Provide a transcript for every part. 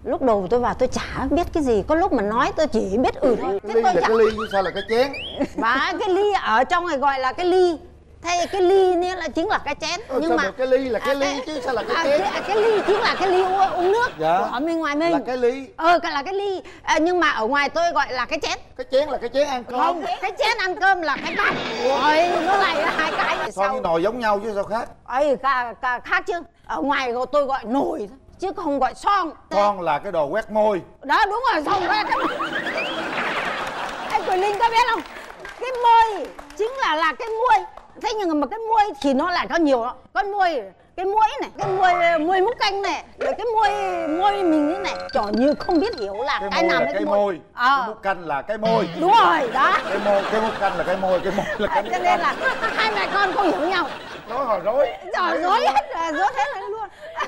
Lúc đầu tôi vào tôi chả biết cái gì, có lúc mà nói tôi chỉ biết thôi. Cái ly là cái ly chứ sao là cái chén? Mà cái ly ở trong này gọi là cái ly, thay cái ly nên là chính là cái chén. Nhưng mà cái ly là cái ly chứ sao là cái chén? Cái ly chính là cái ly uống nước. Dạ. Ở bên ngoài mình là cái ly. là cái ly. Nhưng mà ở ngoài tôi gọi là cái chén. Cái chén là cái chén ăn cơm. Không, cái chén ăn cơm là cái bát. Ôi, nó lại là hai cái. Son với nồi giống nhau chứ sao khác? Khác chứ. Ở ngoài tôi gọi nồi thôi, chứ không gọi son. Son là cái đồ quét môi. Đó đúng rồi, son quét cái. Anh Quỳnh Linh có biết không? Cái môi chính là cái muôi. Thế nhưng mà cái muôi thì nó lại có nhiều đó. Con muôi, cái muỗi này, cái muôi múc canh này, rồi cái muôi mình thế này, trò như không biết hiểu là cái nào là cái môi. Cái múc canh là cái môi. Đúng rồi, đó. Cái múc canh là cái môi là cái. Cho nên là hai mẹ con không hiểu nhau. Nói hồi rối. Trời, rối hết luôn.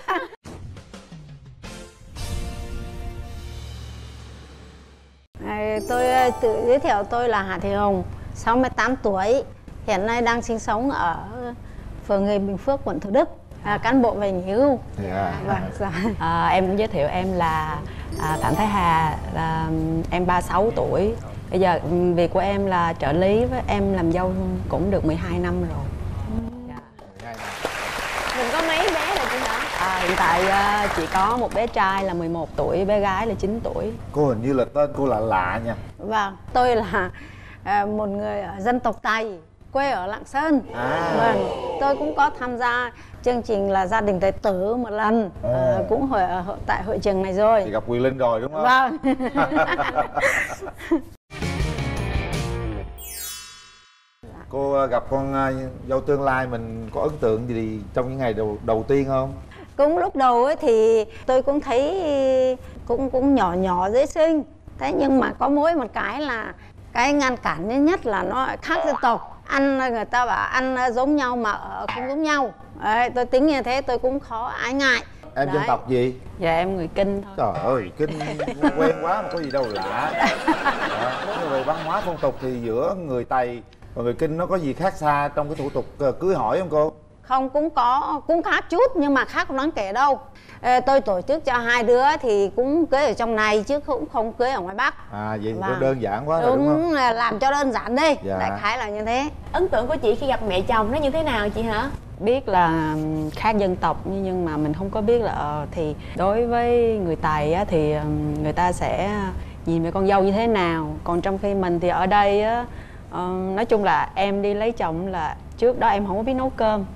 Tôi tự giới thiệu, tôi là Hà Thị Hồng, 68 tuổi, hiện nay đang sinh sống ở phường Nghề Bình Phước, quận Thủ Đức, cán bộ về nghỉ hưu. Em cũng giới thiệu em là Phạm Thái Hà, là em 36 tuổi. Bây giờ việc của em là trợ lý, với em làm dâu cũng được 12 năm rồi. Mình có mấy bé rồi chị hả? Hiện tại chị có một bé trai là 11 tuổi, bé gái là 9 tuổi. Cô hình như là tên cô lạ nha. Vâng, tôi là một người ở dân tộc Tày, quê ở Lạng Sơn. Vâng, tôi cũng có tham gia chương trình là Gia Đình Tài Tử một lần, cũng tại hội trường này rồi. Thì gặp Quỳnh Linh rồi đúng không? Vâng. Cô gặp con dâu tương lai mình có ấn tượng gì trong những ngày đầu tiên không? Cũng lúc đầu ấy thì tôi cũng thấy cũng nhỏ dễ sinh. Thế nhưng mà có mỗi một cái là cái ngăn cản nhất là nó khác dân tộc. Ăn người ta bảo ăn giống nhau mà ở không giống nhau. Đấy, tôi tính như thế tôi cũng khó ái ngại. Em dân tộc gì? Dạ em người Kinh thôi. Trời ơi, Kinh quen quá mà có gì đâu lạ. Nhưng về văn hóa phong tục thì giữa người Tày và người Kinh nó có gì khác xa trong cái thủ tục cưới hỏi không cô? Không, cũng khác chút nhưng mà khác không đáng kể đâu. Tôi tổ chức cho hai đứa thì cũng cưới ở trong này chứ cũng không cưới ở ngoài Bắc. Vậy thì đơn giản quá rồi đúng không? Là làm cho đơn giản đi. Dạ. Đại khái là như thế. Ấn tượng của chị khi gặp mẹ chồng nó như thế nào chị hả? Biết là khác dân tộc nhưng mà mình không có biết là thì đối với người Tày á, thì người ta sẽ nhìn về con dâu như thế nào. Còn trong khi mình thì ở đây á, nói chung là em đi lấy chồng là trước đó em không có biết nấu cơm.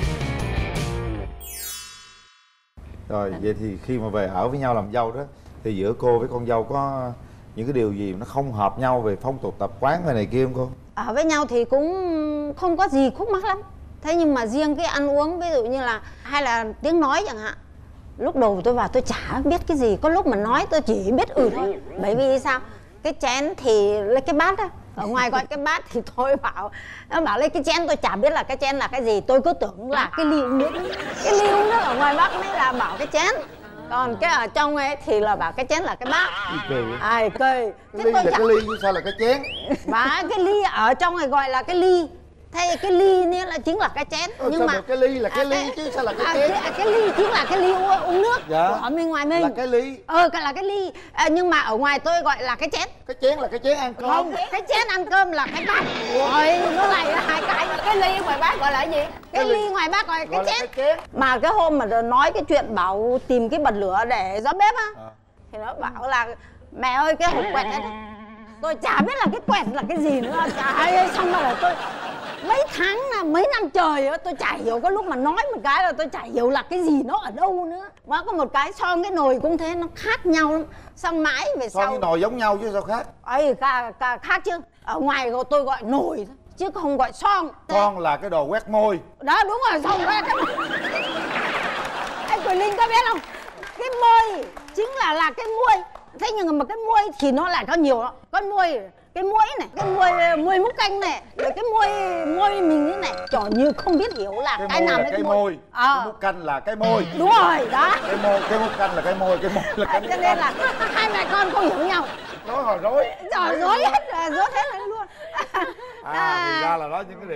Rồi vậy thì khi mà về ở với nhau làm dâu đó thì giữa cô với con dâu có những cái điều gì nó không hợp nhau về phong tục tập quán hay này kia không cô? Ở với nhau thì cũng không có gì khúc mắc lắm. Thế nhưng mà riêng cái ăn uống, ví dụ như là hay là tiếng nói chẳng hạn, lúc đầu tôi vào tôi chả biết cái gì, có lúc mà nói tôi chỉ biết thôi. Bởi vì sao? Cái chén thì lấy cái bát á, ở ngoài gọi cái bát thì tôi nó bảo lấy cái chén, tôi chả biết là cái chén là cái gì, tôi cứ tưởng là cái ly uống nước. Cái ly uống nước ở ngoài Bắc mới là bảo cái chén, còn cái ở trong ấy thì là bảo cái chén là cái bát. Cười. Ly là cái ly chứ sao là cái chén? Mà cái ly ở trong này gọi là cái ly, thay cái ly nên là chính là cái chén. Nhưng mà cái ly là cái ly chứ sao là cái chén? Cái ly chính là cái ly uống nước. Dạ. Ở bên ngoài mình là cái ly. Là cái ly. Nhưng mà ở ngoài tôi gọi là cái chén. Cái chén là cái chén ăn cơm. Không, cái chén ăn cơm là cái bát. Ôi, nó lại là hai cái. Cái ly ở ngoài Bắc gọi là cái gì? Cái ly ngoài Bắc gọi là cái chén. Mà cái hôm mà nói cái chuyện bảo tìm cái bật lửa để gió bếp á, thì nó bảo là mẹ ơi cái hộp quẹt ấy, tôi chả biết là cái quẹt là cái gì nữa. Xong rồi là tôi mấy tháng mấy năm trời á, tôi chả hiểu, có lúc mà nói một cái là tôi chả hiểu là cái gì nó ở đâu nữa. Mà có một cái son cái nồi cũng thế, nó khác nhau lắm. Xong mãi về sau. Son cái nồi giống nhau chứ sao khác? Khác chứ. Ở ngoài tôi gọi nồi thôi, chứ không gọi son. Son là cái đồ quét môi. Đó đúng rồi, son quét cái. Anh Quỳnh Linh có biết không? Cái môi chính là cái muôi. Thế nhưng mà cái muôi thì nó lại có nhiều đó. Con muôi, cái muỗi này, cái muôi múc canh này, rồi cái muôi mình thế này, trò như không biết hiểu là cái nào là cái môi. Cái múc canh là cái môi. Đúng rồi, đó. Cái múc canh là cái môi là cái. Cho nên là hai mẹ con không hiểu nhau. Nói hồi rối. Trời, rối hết luôn. Thì ra là đó những cái điểm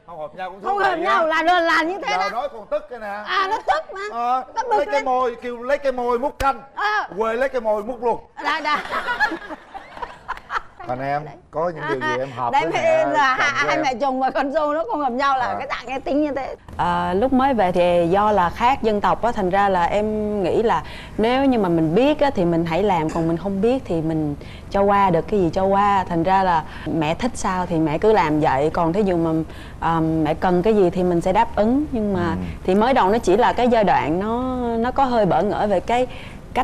Không hợp nhau cũng không thú hợp vị nhau á. là như thế Giờ đó. nói còn tức cái nè. À nó tức mà. Nó bực Lấy cái lên. môi kêu lấy cái môi múc canh, quê lấy cái môi múc luôn. Đã. Còn em có những điều gì em hợp đấy với bây mẹ giờ chồng của hai em? mẹ chồng và con dâu nó không hợp nhau là cái dạng nghe tính như thế. Lúc mới về thì do là khác dân tộc á, thành ra là em nghĩ là nếu như mà mình biết á thì mình hãy làm, còn mình không biết thì mình cho qua được cái gì cho qua. Thành ra là mẹ thích sao thì mẹ cứ làm vậy, còn thí dụ mà mẹ cần cái gì thì mình sẽ đáp ứng. Nhưng mà thì mới đầu nó chỉ là cái giai đoạn nó có hơi bỡ ngỡ về cái cách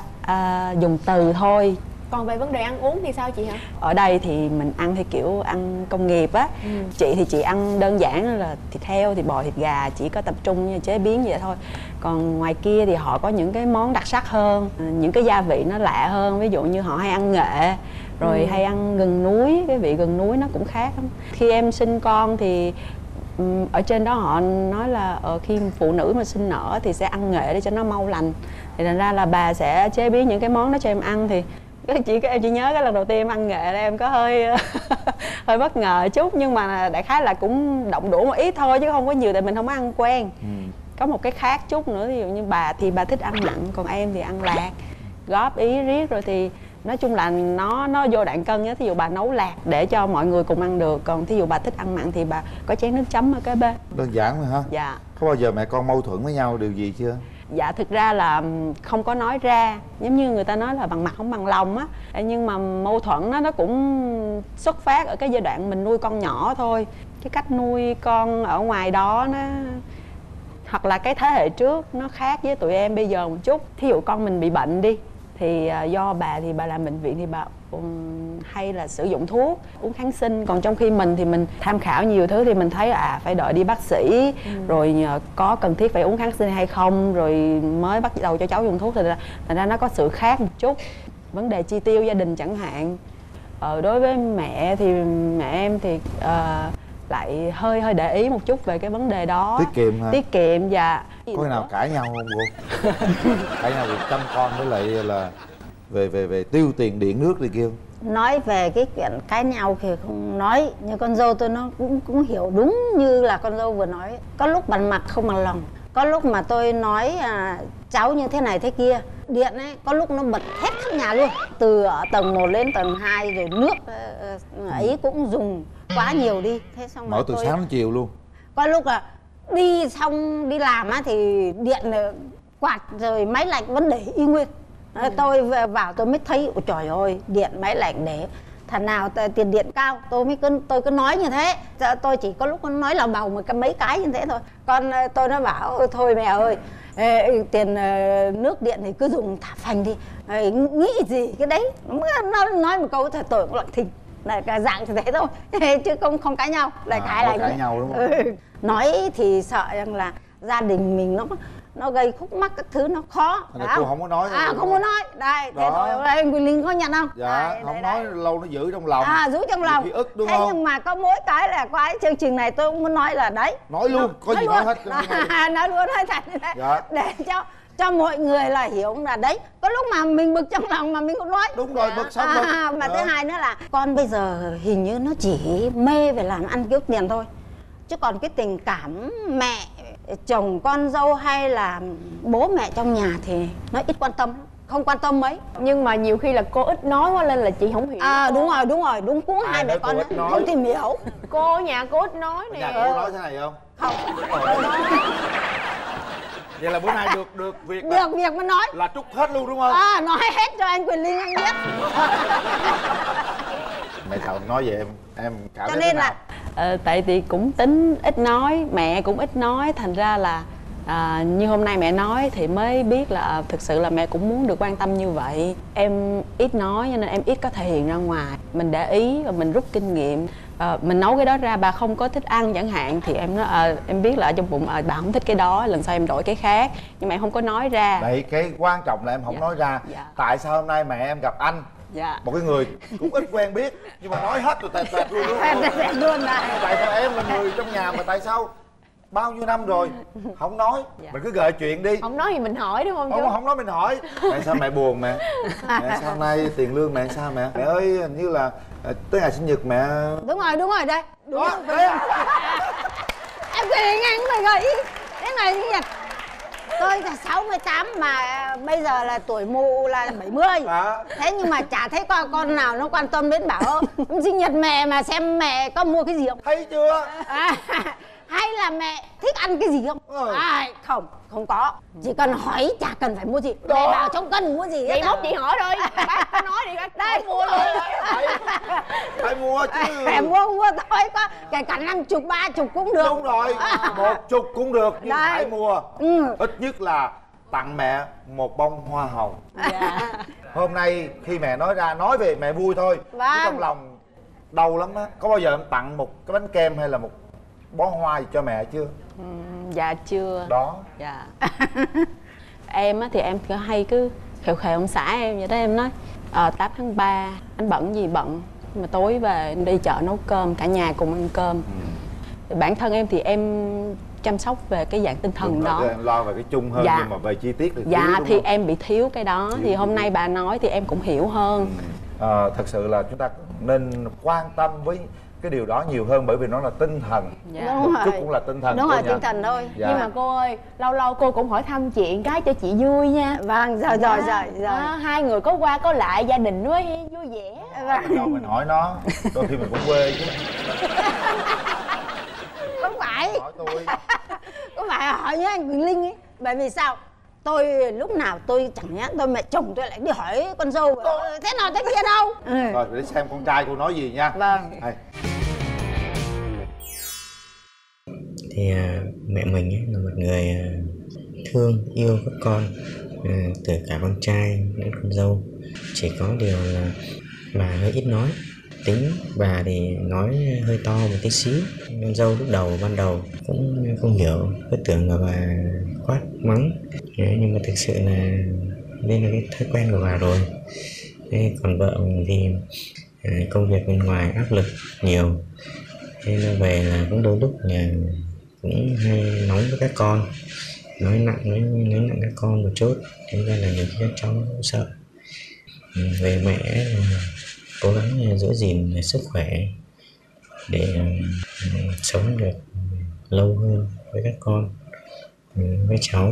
dùng từ thôi. Còn về vấn đề ăn uống thì sao chị hả? Ở đây thì mình ăn theo kiểu ăn công nghiệp á. Chị thì chị ăn đơn giản là thịt heo, thịt bò, thịt gà, chỉ có tập trung chế biến vậy thôi. Còn ngoài kia thì họ có những cái món đặc sắc hơn, những cái gia vị nó lạ hơn. Ví dụ như họ hay ăn nghệ, rồi hay ăn gừng núi, cái vị gừng núi nó cũng khác lắm. Khi em sinh con thì ở trên đó họ nói là khi phụ nữ mà sinh nở thì sẽ ăn nghệ để cho nó mau lành. Thì thành ra là bà sẽ chế biến những cái món đó cho em ăn. Thì em chỉ nhớ cái lần đầu tiên em ăn nghệ là em có hơi hơi bất ngờ chút, nhưng mà đại khái là cũng động đũa một ít thôi chứ không có nhiều, tại mình không có ăn quen. Có một cái khác chút nữa, ví dụ như bà thì bà thích ăn mặn, còn em thì ăn lạc, góp ý riết rồi thì nói chung là nó vô đoạn cân á. Thí dụ bà nấu lạc để cho mọi người cùng ăn được, còn thí dụ bà thích ăn mặn thì bà có chén nước chấm ở kế bên. Đơn giản thôi hả? Dạ. Có bao giờ mẹ con mâu thuẫn với nhau điều gì chưa? Dạ thực ra là không có nói ra, giống như người ta nói là bằng mặt không bằng lòng á. Nhưng mà mâu thuẫn nó cũng xuất phát ở cái giai đoạn mình nuôi con nhỏ thôi. Cái cách nuôi con ở ngoài đó nó hoặc là cái thế hệ trước nó khác với tụi em bây giờ một chút. Thí dụ con mình bị bệnh đi thì do bà thì bà làm bệnh viện thì bà hay là sử dụng thuốc, uống kháng sinh. Còn trong khi mình thì mình tham khảo nhiều thứ thì mình thấy phải đợi đi bác sĩ, rồi có cần thiết phải uống kháng sinh hay không, rồi mới bắt đầu cho cháu dùng thuốc. Thành ra nó có sự khác một chút. Vấn đề chi tiêu gia đình chẳng hạn. Đối với mẹ thì mẹ em thì lại hơi để ý một chút về cái vấn đề đó. Tiết kiệm hả? Tiết kiệm. Và có khi nào cãi nhau không cô? Cãi nhau vì chăm con với lại là về tiêu tiền điện nước đi kêu. Nói về cái chuyện cãi nhau thì không nói, nhưng con dâu tôi nó cũng hiểu đúng như là con dâu vừa nói. Có lúc bằng mặt không bằng lòng, có lúc mà tôi nói cháu như thế này thế kia. Điện ấy có lúc nó bật hết khắp nhà luôn, từ ở tầng 1 lên tầng 2, rồi nước ấy cũng dùng quá nhiều đi. Thế xong mở từ sáng đến chiều luôn. Có lúc là đi xong đi làm á thì điện quạt rồi máy lạnh vẫn để y nguyên. Tôi vào tôi mới thấy ôi trời ơi, điện máy lạnh để thằng nào tiền điện cao tôi cứ nói như thế. Tôi chỉ có lúc nói lào bầu mấy cái như thế thôi. Con tôi nó bảo thôi mẹ ơi, tiền nước điện thì cứ dùng thả phành đi, nghĩ gì cái đấy. Nó nói một câu thôi tôi cũng lặng thinh, là cả dạng như thế thôi chứ không cãi nhau. Lại cãi nhau đúng không? Nói thì sợ rằng là gia đình mình nó gây khúc mắc các thứ, nó khó. Cô không có nói. Không có nói. Đây, thế thôi. Đây Quỳnh Linh có nhận không? Dạ, đây, không đây, nói đây. lâu nó giữ trong lòng. Giữ trong lòng. Khi ức đúng thế không? Nhưng mà có mỗi cái là qua cái chương trình này tôi cũng muốn nói là đấy. Nói luôn, có gì nói hết. Nói luôn nói thật như thế. Dạ. Để cho mọi người là hiểu là đấy, có lúc mà mình bực trong lòng mà mình cũng nói. Đúng rồi, bực xong bực. Mà thứ hai nữa là con bây giờ hình như nó chỉ mê về làm ăn kiếm tiền thôi, chứ còn cái tình cảm mẹ chồng con dâu hay là bố mẹ trong nhà thì nó ít quan tâm, không quan tâm mấy. Nhưng mà nhiều khi là cô ít nói quá nên là chị không hiểu. Đúng cuốn hai mẹ con đó không tìm hiểu. Cô ở nhà cô ít nói nè. Nhà cô nói thế này không? Không. Vậy là bữa nay được việc việc mà nói là trút hết luôn đúng không? Nói hết cho anh Quỳnh Linh anh biết. Mẹ chồng nói vậy em cảm cho thấy nên thế nào? là tại thì cũng tính ít nói, mẹ cũng ít nói, thành ra là như hôm nay mẹ nói thì mới biết là thực sự là mẹ cũng muốn được quan tâm như vậy. Em ít nói cho nên em ít có thể hiện ra ngoài. Mình để ý và mình rút kinh nghiệm. Mình nấu cái đó ra bà không có thích ăn chẳng hạn thì em nói em biết là ở trong bụng bà không thích cái đó, lần sau em đổi cái khác, nhưng mà em không có nói ra. Đấy, cái quan trọng là em không nói ra. Tại sao hôm nay mẹ em gặp anh, một cái người cũng ít quen biết nhưng mà nói hết rồi tẹt luôn luôn tại sao em là người trong nhà mà tại sao bao nhiêu năm rồi không nói? Mình cứ gợi chuyện đi. Không nói thì mình hỏi đúng không chú? Không nói mình hỏi. Mẹ sao mẹ buồn mẹ? Mẹ sao hôm nay tiền lương mẹ sao mẹ? Mẹ ơi hình như là tới ngày sinh nhật mẹ. Đúng rồi đây. Đúng đó, rồi. em cười ngang người gầy. Thế này như nhật. Tôi là 68 mà bây giờ là tuổi mụ là 70. Thế nhưng mà chả thấy con nào nó quan tâm đến bảo sinh nhật mẹ mà xem mẹ có mua cái gì không. Thấy chưa? Hay là mẹ thích ăn cái gì không? Không có. Chỉ cần hỏi chả cần phải mua gì. Mẹ bảo trong cân mua gì. Vậy mốt chị hỏi thôi. Bác có nói đi bác đây mua luôn. Phải mua chứ. Mẹ mua thôi có. Kể cả 50, 30 cũng được. Đúng rồi, 10 cũng được nhưng đây. phải mua. Ít nhất là tặng mẹ một bông hoa hồng. Hôm nay khi mẹ nói ra, nói về mẹ vui thôi. Chứ trong lòng đau lắm á. Có bao giờ em tặng một cái bánh kem hay là một bó hoa gì cho mẹ chưa? Dạ chưa. Đó. Dạ. Em á thì em hay cứ khều khều ông xã em vậy đó, em nói 8 tháng 3 anh bận gì bận, mà tối về em đi chợ nấu cơm, cả nhà cùng ăn cơm. Bản thân em thì em chăm sóc về cái dạng tinh thần đó. Em lo về cái chung hơn, nhưng mà về chi tiết thì dạ thiếu, thì không? em bị thiếu cái đó. Thì hôm nay bà nói thì em cũng hiểu hơn. Thật sự là chúng ta nên quan tâm với cái điều đó nhiều hơn, bởi vì nó là tinh thần. Một chút cũng là tinh thần. Đúng rồi, tinh thần thôi. Nhưng mà cô ơi, lâu lâu cô cũng hỏi thăm chuyện cái cho chị vui nha. Vâng, rồi. Hai người có qua có lại, gia đình mới vui vẻ. Đâu mình hỏi nó, đôi khi mình cũng quê chứ. Không phải. Hỏi tôi. Không phải hỏi với anh Quỳnh Linh ấy. Bởi vì sao? Tôi lúc nào tôi chẳng nhẽ tôi mẹ chồng tôi lại đi hỏi con dâu thế nào thế kia đâu. Rồi để xem con trai cô nói gì nha. Vâng. Thì mẹ mình ấy là một người thương yêu các con, từ cả con trai đến con dâu. Chỉ có điều là bà hơi ít nói. Tính bà thì nói hơi to một tí xíu. Con dâu lúc đầu ban đầu cũng không hiểu, cứ tưởng là bà quát mắng. Nhưng mà thực sự là đây là cái thói quen của bà rồi. Còn vợ mình thì công việc bên ngoài áp lực nhiều, nên là về là cũng đôi lúc là cũng hay nói với các con, nói nặng các con một chút, thế ra là nhiều khi các cháu cũng sợ. Về mẹ cố gắng giữ gìn sức khỏe để sống được lâu hơn với các con, với cháu.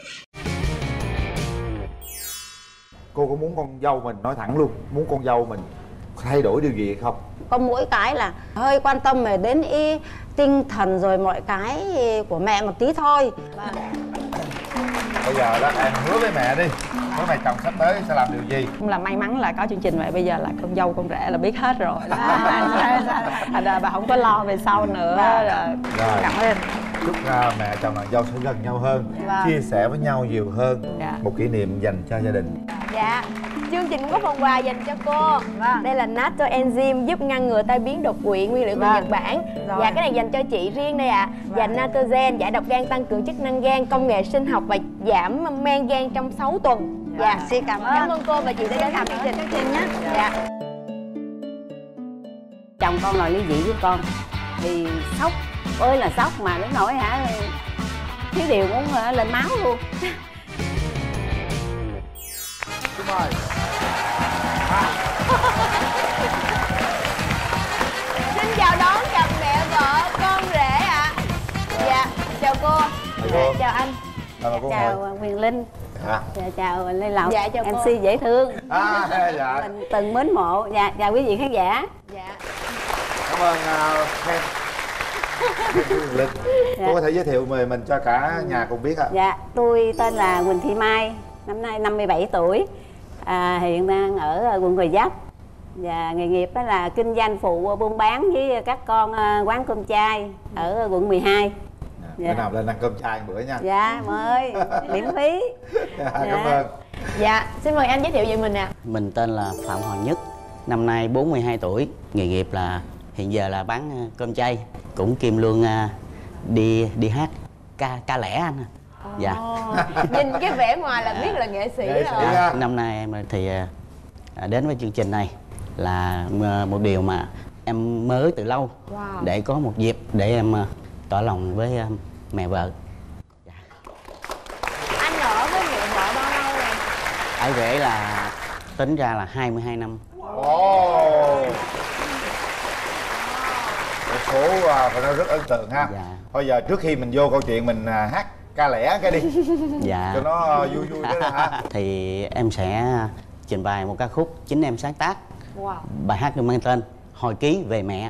Cô có muốn con dâu mình, nói thẳng luôn, muốn con dâu mình thay đổi điều gì hay không? Có mỗi cái là hơi quan tâm về đến ý tinh thần rồi mọi cái của mẹ một tí thôi. Bây giờ đó em hứa với mẹ đi, với mẹ chồng sắp tới sẽ làm điều gì? Cũng là may mắn là có chương trình vậy, bây giờ là con dâu con rể là biết hết rồi. Thành ra bà không có lo về sau nữa. Rồi. Cảm ơn. Chúc mẹ chồng nàng dâu sẽ gần nhau hơn, chia sẻ với nhau nhiều hơn. Một kỷ niệm dành cho gia đình. Dạ, chương trình cũng có phần quà dành cho cô. Đây là natto enzyme giúp ngăn ngừa tai biến đột quỵ, nguyên liệu từ Nhật Bản. Và cái này dành cho chị riêng đây ạ. Và Natogen giải độc gan, tăng cường chức năng gan, công nghệ sinh học và giảm men gan trong 6 tuần. Dạ, xin cảm ơn cô và chị đã đến thăm chương trình nhé. Dạ. Chồng con là ly dị với con thì sốc ơi là sốc, mà đến nỗi thiếu điều cũng lên máu luôn. Đúng rồi. Xin chào đón cặp mẹ vợ con rể ạ. Dạ, chào cô. Chào anh. Chào Huyền Linh. Dạ, chào Lê Lộc. Dạ, chào cô. MC dễ thương. Dạ. Mình từng mến mộ. Dạ, chào quý vị khán giả. Dạ. Cảm ơn Ken. Linh. Cô có thể giới thiệu về mình cho cả nhà cùng biết ạ? Dạ, tôi tên là Quỳnh Thị Mai, năm nay 57 tuổi, hiện đang ở quận Gò Vấp. Và nghề nghiệp đó là kinh doanh phụ buôn bán với các con quán cơm chay ở quận 12. Bữa nào lên ăn cơm chay bữa nha. Dạ, mời, miễn phí. Cảm ơn. Dạ, xin mời anh giới thiệu về mình ạ. Mình tên là Phạm Hoàng Nhất, năm nay 42 tuổi, nghề nghiệp là hiện giờ là bán cơm chay, cũng kiêm luôn đi hát ca lẻ anh. Dạ. Nhìn cái vẻ ngoài là biết là nghệ sĩ rồi. Năm nay em thì đến với chương trình này là một điều mà em mơ ước từ lâu, để có một dịp để em tỏ lòng với mẹ vợ. Dạ. Anh ở với mẹ vợ bao lâu rồi? Ở rể là tính ra là 22 năm. phố phải nói rất ấn tượng ha. Dạ. Thôi giờ trước khi mình vô câu chuyện mình hát ca lẻ cái đi. Dạ. Cho nó vui vui đó hả? Thì em sẽ trình bày một ca khúc chính em sáng tác. Wow. Bài hát được mang tên Hồi ký về mẹ.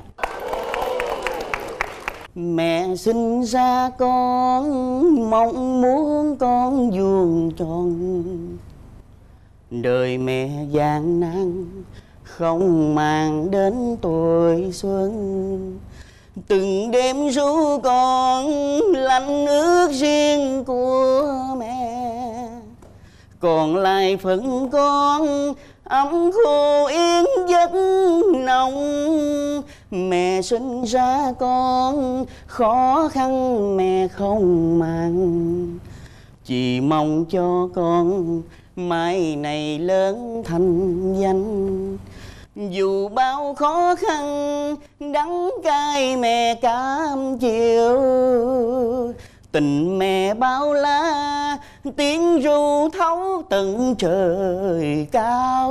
Mẹ sinh ra con, mong muốn con vuông tròn. Đời mẹ gian nan, không mang đến tuổi xuân. Từng đêm ru con lạnh ướt riêng của mẹ, còn lại phần con ấm khô yên giấc nồng. Mẹ sinh ra con, khó khăn mẹ không màng, chỉ mong cho con mai này lớn thành danh. Dù bao khó khăn đắng cay mẹ cam chịu, tình mẹ bao la tiếng ru thấu tận trời cao.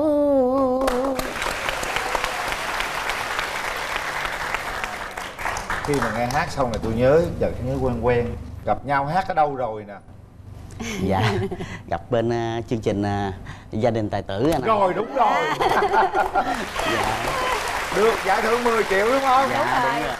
Khi mà nghe hát xong là tôi chợt nhớ quen gặp nhau hát ở đâu rồi nè. Dạ, gặp bên chương trình Gia đình tài tử anh ạ. Rồi đúng rồi. Dạ. Được giải thưởng 10 triệu đúng không? Dạ đúng rồi.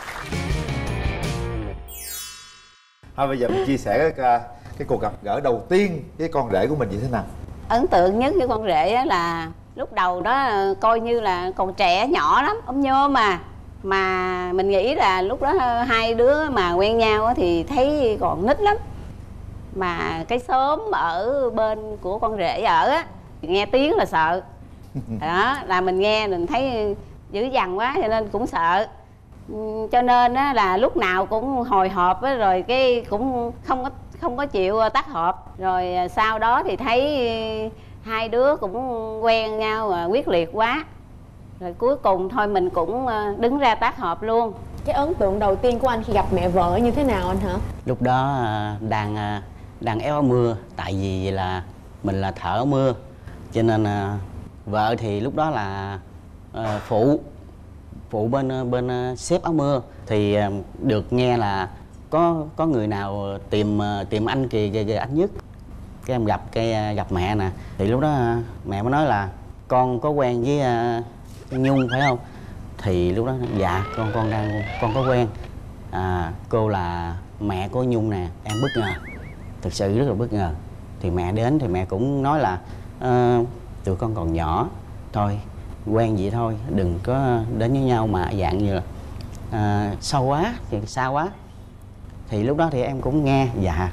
Thôi bây giờ mình chia sẻ cái cuộc gặp gỡ đầu tiên với con rể của mình như thế nào? Ấn tượng nhất với con rể á là lúc đầu đó coi như là còn trẻ nhỏ lắm, ốm nhôm mà mình nghĩ là lúc đó hai đứa mà quen nhau thì thấy còn nít lắm. Mà cái xóm ở bên của con rể ở á, nghe tiếng là sợ. Đó là mình nghe mình thấy dữ dằn quá cho nên cũng sợ. Cho nên á là lúc nào cũng hồi hộp á, rồi cái cũng không có chịu tắt hộp. Rồi sau đó thì thấy hai đứa cũng quen nhau quyết liệt quá. Rồi cuối cùng thôi mình cũng đứng ra tác hợp luôn. Cái ấn tượng đầu tiên của anh khi gặp mẹ vợ như thế nào anh hả? Lúc đó đang éo áo mưa, tại vì là mình là thợ áo mưa, cho nên vợ thì lúc đó là phụ bên xếp áo mưa. Thì được nghe là có người nào tìm anh kìa anh Nhất. Cái em gặp mẹ nè, thì lúc đó mẹ mới nói là con có quen với Nhung phải không? Thì lúc đó dạ con có quen. Cô là mẹ của Nhung nè. Em bất ngờ, thực sự rất là bất ngờ. Thì mẹ đến thì mẹ cũng nói là tụi con còn nhỏ, thôi quen vậy thôi, đừng có đến với nhau mà dạng như là sâu quá thì xa quá. Thì lúc đó thì em cũng nghe dạ.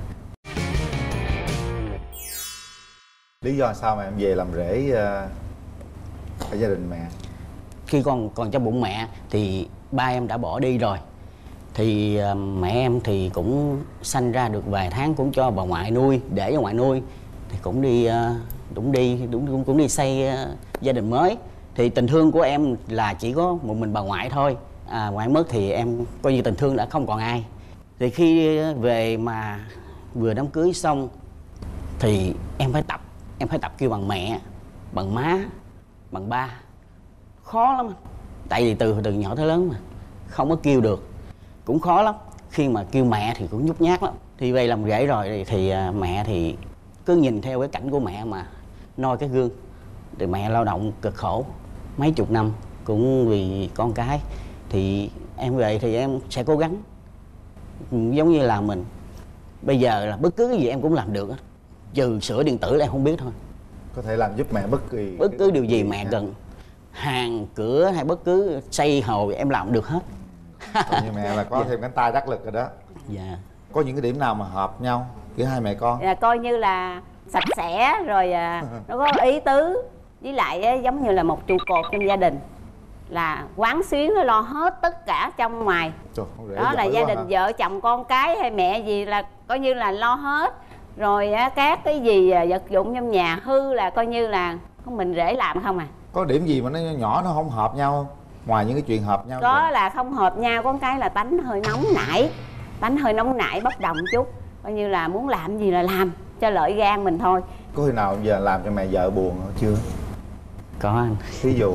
Lý do sao mà em về làm rể ở gia đình mẹ? Khi còn trong bụng mẹ thì ba em đã bỏ đi rồi. Thì mẹ em thì cũng sanh ra được vài tháng cũng cho bà ngoại nuôi, để cho ngoại nuôi. Thì cũng đi xây gia đình mới. Thì tình thương của em là chỉ có một mình bà ngoại thôi. Ngoại mất thì em coi như tình thương đã không còn ai. Thì khi về mà vừa đám cưới xong thì em phải tập kêu bằng mẹ, bằng má, bằng ba. Khó lắm. Tại vì từ nhỏ tới lớn mà không có kêu được, cũng khó lắm. Khi mà kêu mẹ thì cũng nhút nhát lắm. Thì về làm rể rồi thì mẹ thì cứ nhìn theo cái cảnh của mẹ mà noi cái gương. Thì mẹ lao động cực khổ mấy chục năm cũng vì con cái. Thì em về thì em sẽ cố gắng, giống như là mình bây giờ là bất cứ cái gì em cũng làm được, trừ sửa điện tử là em không biết thôi. Có thể làm giúp mẹ bất cứ điều gì mẹ cần, hàng cửa hay bất cứ xây hồ em làm được hết. Như mẹ là có thêm cánh tay đắc lực rồi đó. Dạ. Có những cái điểm nào mà hợp nhau giữa hai mẹ con? Dạ, coi như là sạch sẽ rồi nó có ý tứ, với lại giống như là một trụ cột trong gia đình, là quán xuyến nó lo hết tất cả trong ngoài. Trời, đó là gia đình vợ chồng con cái hay mẹ gì là coi như là lo hết. Rồi các cái gì vật dụng trong nhà hư là coi như là mình rể làm không à. Có điểm gì mà nó nhỏ nó không hợp nhau không? Ngoài những cái chuyện hợp nhau có vậy? Là không hợp nhau, có cái là tánh hơi nóng nảy bốc đồng chút, coi như là muốn làm gì là làm cho lợi gan mình thôi. Có khi nào giờ làm cho mẹ vợ buồn chưa? Có anh. Ví dụ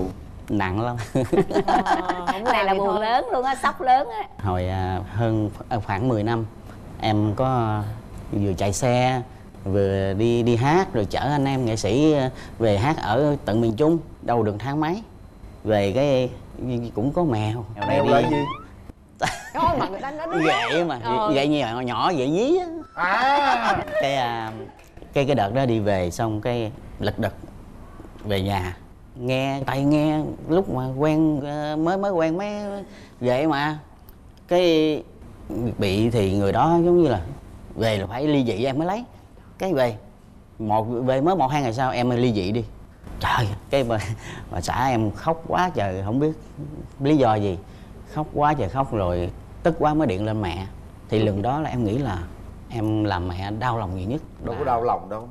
Nặng lắm. Cái này là buồn lớn luôn á, sốc lớn á. Hồi hơn khoảng 10 năm em có vừa chạy xe vừa đi hát rồi chở anh em nghệ sĩ về hát ở tận miền Trung, đâu được tháng mấy về cái cũng có mèo. Mèo là gì? Thôi mà người ta nói Ghệ mà, ghệ như nhỏ nhỏ vậy nhí á. Cái đợt đó đi về xong cái lật đật về nhà, nghe lúc mà quen mới quen mấy ghệ mà cái bị thì người đó giống như là về là phải ly dị em mới lấy. Cái về mới 1-2 ngày sau em ly dị đi. Trời, cái bà xã em khóc quá trời, không biết lý do gì, khóc quá trời khóc, rồi tức quá mới điện lên mẹ. Thì lần đó là em nghĩ là em làm mẹ đau lòng nhiều nhất. Đâu có đau lòng đâu.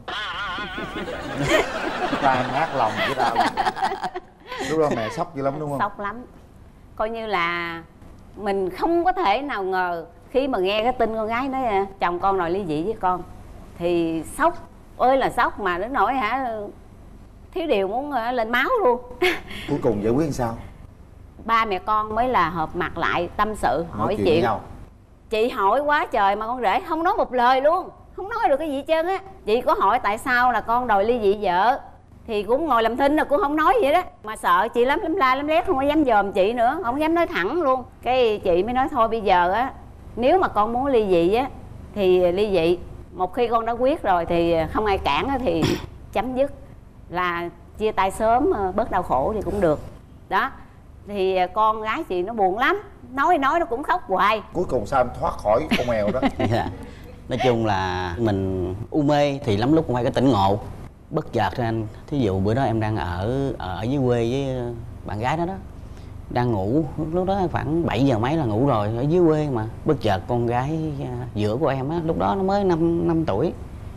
Tan nát lòng chứ đau lòng. Lúc đó mẹ sốc dữ lắm đúng không? Sốc lắm. Coi như là mình không có thể nào ngờ khi mà nghe cái tin con gái nói chồng con đòi ly dị với con thì sốc ơi là sốc, mà đến nỗi thiếu điều muốn lên máu luôn. Cuối cùng giải quyết sao? Ba mẹ con mới là họp mặt lại tâm sự, hỏi chuyện. Nhau. Chị hỏi quá trời mà con rể không nói một lời luôn, không nói được cái gì hết trơn á. Chị có hỏi tại sao là con đòi ly dị vợ thì cũng ngồi làm thinh, là cũng không nói vậy đó, mà sợ chị lắm la lắm lét, không có dám dòm chị nữa, không dám nói thẳng luôn. Cái chị mới nói thôi bây giờ á, nếu mà con muốn ly dị á thì ly dị, một khi con đã quyết rồi thì không ai cản á thì chấm dứt, là chia tay sớm bớt đau khổ thì cũng được đó. Thì con gái chị nó buồn lắm, nói nó cũng khóc hoài. Cuối cùng sao em thoát khỏi con mèo đó? Nói chung là mình u mê thì lắm lúc cũng phải có tỉnh ngộ. Bất chợt ra anh, thí dụ bữa đó em đang ở dưới quê với bạn gái đó đang ngủ, lúc đó khoảng 7 giờ mấy là ngủ rồi, ở dưới quê mà. Bất chợt con gái giữa của em á, lúc đó nó mới 5 tuổi,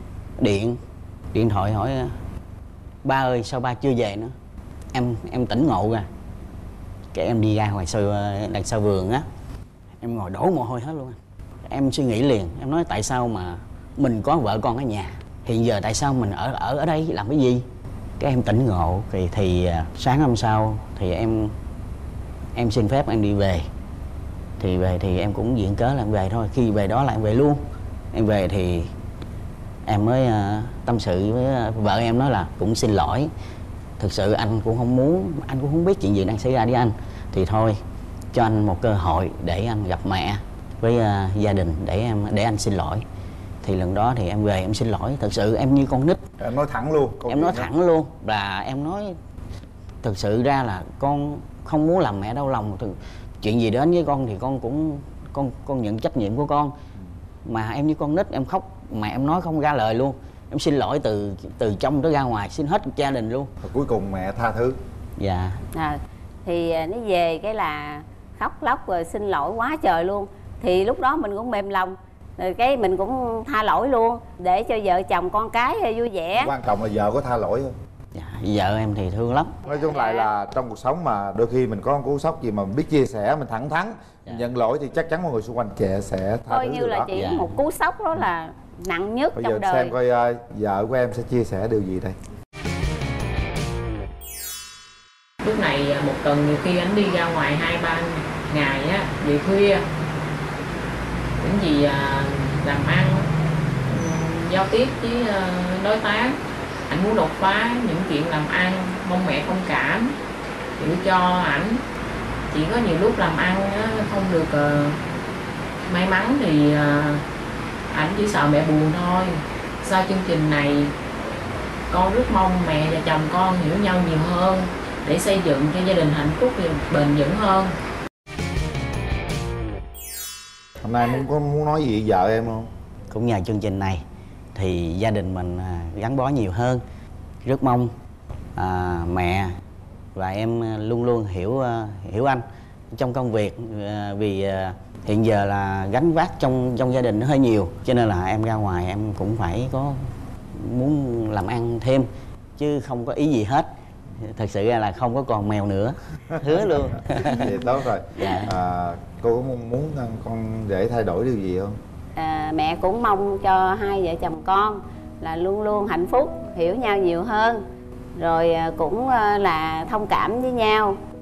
điện thoại hỏi ba ơi sao ba chưa về nữa. Em tỉnh ngộ ra, cái em đi ra ngoài đằng sau vườn á, em ngồi đổ mồ hôi hết luôn. Em suy nghĩ liền, em nói tại sao mà mình có vợ con ở nhà, hiện giờ tại sao mình ở đây làm cái gì. Cái em tỉnh ngộ thì sáng hôm sau thì em xin phép em đi về. Thì về thì em cũng viện cớ là em về thôi, khi về đó là em về luôn. Em về thì em mới tâm sự với vợ em, nói là cũng xin lỗi, thực sự anh cũng không muốn, anh cũng không biết chuyện gì đang xảy ra với anh, thì thôi cho anh một cơ hội để anh gặp mẹ với gia đình để anh xin lỗi. Thì lần đó thì em về em xin lỗi, thật sự em như con nít. Em nói thẳng luôn. Em nói thẳng luôn, và em nói thực sự ra là con không muốn làm mẹ đau lòng. Chuyện gì đến với con thì con cũng con nhận trách nhiệm của con, mà em như con nít em khóc mà em nói không ra lời luôn. Em xin lỗi từ trong tới ra ngoài, xin hết gia đình luôn. Và cuối cùng mẹ tha thứ. Dạ. Thì nó về cái là khóc lóc rồi xin lỗi quá trời luôn. Thì lúc đó mình cũng mềm lòng, rồi cái mình cũng tha lỗi luôn để cho vợ chồng con cái vui vẻ. Quan trọng là vợ có tha lỗi không? Dạ, vợ em thì thương lắm. Nói chung lại là trong cuộc sống mà đôi khi mình có một cú sốc gì mà mình biết chia sẻ, mình thẳng thắn, mình nhận lỗi thì chắc chắn mọi người xung quanh sẽ tha coi thứ như được là đó. chỉ một cú sốc đó là nặng nhất bây trong giờ đời. xem coi vợ của em sẽ chia sẻ điều gì đây. Lúc này một tuần nhiều khi anh đi ra ngoài 2-3 ngày á, về khuya những gì làm ăn, giao tiếp với đối tác, anh muốn đột phá những chuyện làm ăn, mong mẹ thông cảm hiểu cho ảnh. Chỉ có nhiều lúc làm ăn không được may mắn thì ảnh chỉ sợ mẹ buồn thôi. Sau chương trình này con rất mong mẹ và chồng con hiểu nhau nhiều hơn để xây dựng cho gia đình hạnh phúc và bền vững hơn. Hôm nay muốn nói gì với vợ em không? Cũng nhờ chương trình này thì gia đình mình gắn bó nhiều hơn. Rất mong mẹ và em luôn luôn hiểu anh trong công việc, vì hiện giờ là gánh vác trong gia đình nó hơi nhiều, cho nên là em ra ngoài em cũng phải có muốn làm ăn thêm chứ không có ý gì hết. Thật sự là không có còn mèo nữa, hứa luôn. Vậy tốt rồi. Dạ. Cô có muốn con để thay đổi điều gì không? Mẹ cũng mong cho hai vợ chồng con là luôn luôn hạnh phúc, hiểu nhau nhiều hơn, rồi cũng là thông cảm với nhau,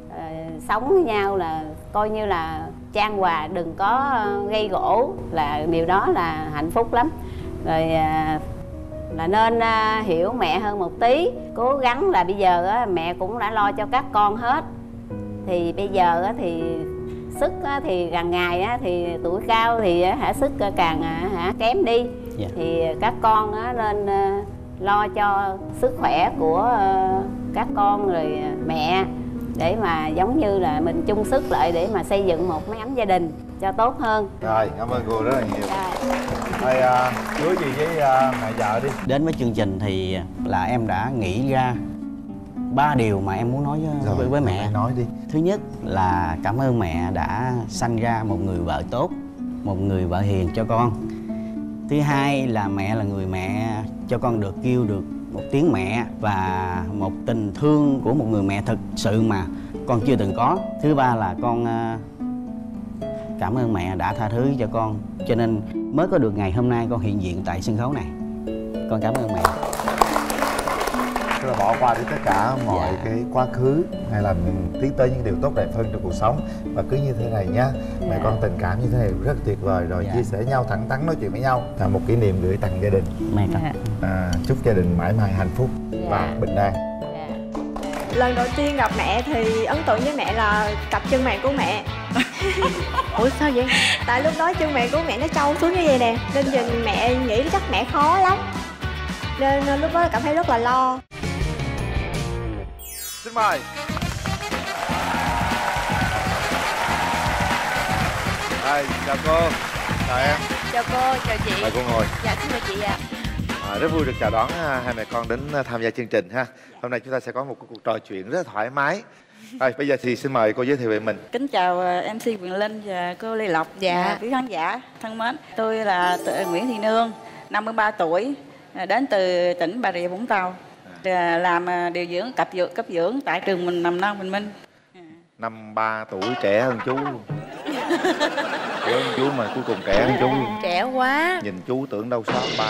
sống với nhau là coi như là chan hòa, đừng có gây gổ, là điều đó là hạnh phúc lắm. Rồi là nên hiểu mẹ hơn một tí, cố gắng là bây giờ mẹ cũng đã lo cho các con hết, thì bây giờ thì sức thì càng ngày thì tuổi cao thì sức càng kém đi. Thì các con nên lo cho sức khỏe của các con rồi mẹ, để mà giống như là mình chung sức lại để mà xây dựng một mái ấm gia đình cho tốt hơn. Rồi, cảm ơn cô rất là nhiều. Thôi hứa gì với mẹ vợ đi. Đến với chương trình thì là em đã nghĩ ra 3 điều mà em muốn nói với mẹ. Nói đi. Thứ nhất là cảm ơn mẹ đã sanh ra một người vợ tốt, một người vợ hiền cho con. Thứ hai là mẹ là người mẹ cho con được kêu được một tiếng mẹ, và một tình thương của một người mẹ thực sự mà con chưa từng có. Thứ ba là con cảm ơn mẹ đã tha thứ cho con, cho nên mới có được ngày hôm nay con hiện diện tại sân khấu này. Con cảm ơn mẹ. Tức là bỏ qua đi tất cả mọi cái quá khứ, hay là mình tiến tới những điều tốt đẹp hơn trong cuộc sống, và cứ như thế này nhá. Mẹ con tình cảm như thế này rất tuyệt vời rồi, chia sẻ nhau thẳng thắn, nói chuyện với nhau là một kỷ niệm gửi tặng gia đình. Mẹ chúc gia đình mãi mãi hạnh phúc và bình an. Lần đầu tiên gặp mẹ thì ấn tượng với mẹ là cặp chân mày của mẹ. Ủa sao vậy? Tại lúc đó chân mày của mẹ nó trâu xuống như vậy nè, nên nhìn mẹ nghĩ chắc mẹ khó lắm, nên lúc đó cảm thấy rất là lo. Xin mời. Chào cô, chào em. Chào cô, chào chị. Mời cô ngồi. Dạ, xin mời chị ạ. Rất vui được chào đón hai mẹ con đến tham gia chương trình ha. Hôm nay chúng ta sẽ có một cuộc trò chuyện rất là thoải mái. Rồi, bây giờ thì xin mời cô giới thiệu về mình. Kính chào MC Quyền Linh và cô Lê Lộc. Dạ. Quý khán giả thân mến, tôi là Nguyễn Thị Nương, 53 tuổi, đến từ tỉnh Bà Rịa Vũng Tàu, làm điều dưỡng cấp dưỡng tại trường mình Mầm non Bình Minh. 53 tuổi, trẻ hơn chú luôn. Trẻ hơn chú mà cuối cùng trẻ hơn chú luôn. Trẻ quá. Nhìn chú tưởng đâu 63.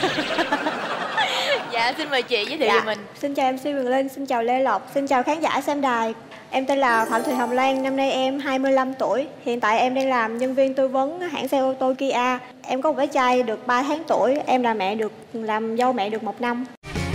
Dạ, xin mời chị giới thiệu về mình. Xin chào MC Quyền Linh, xin chào Lê Lộc, xin chào khán giả xem đài. Em tên là Phạm Thị Hồng Lan, năm nay em 25 tuổi. Hiện tại em đang làm nhân viên tư vấn hãng xe ô tô Kia. Em có một bé trai được 3 tháng tuổi. Em là mẹ làm dâu mẹ được 1 năm.